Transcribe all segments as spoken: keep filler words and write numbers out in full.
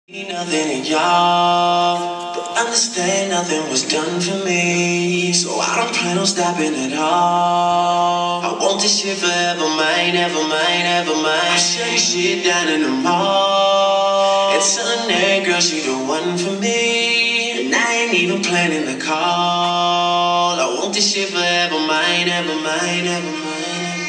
Nothing in y'all, but understand nothing was done for me. So I don't plan on stopping at all. I want this shit forever, mine, ever mine, ever mine. I'm shutting shit down in the mall and telling that girl she the one for me. And I ain't even planning the call. I want this shit forever, mine, ever mine, ever mine.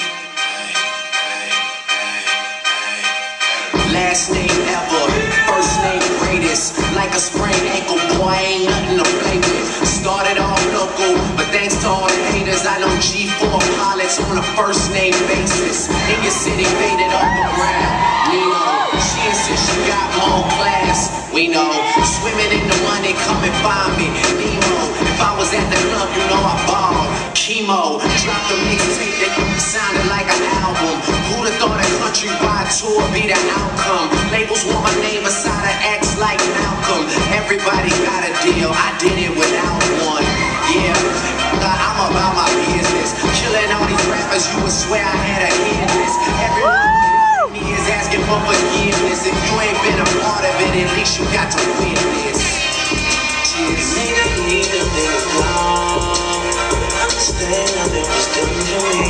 Last name ever, first name greatest. Like a sprained ankle, boy, ain't nothing to play with. Started off local, but thanks to all the haters, I know G four pilots on a first name basis. In your city, faded off the ground. Nino, she insists she got more class. We know, swimming in the money, come and find me. Nemo, if I was at the club, you know I balled. Chemo, dropped a mixtape that sounded like an album. Who'd have thought a countrywide tour be the outcome? Labels want my name beside an X like Malcolm. Everybody got a deal, I did it without one. Yeah, I'm about my business. Killing all these rappers, you would swear I had a hit list. Everyone is asking for forgiveness. If you ain't been a part of it, at least you got to witness. Just make me the thing wrong. Understand nothing was done for me.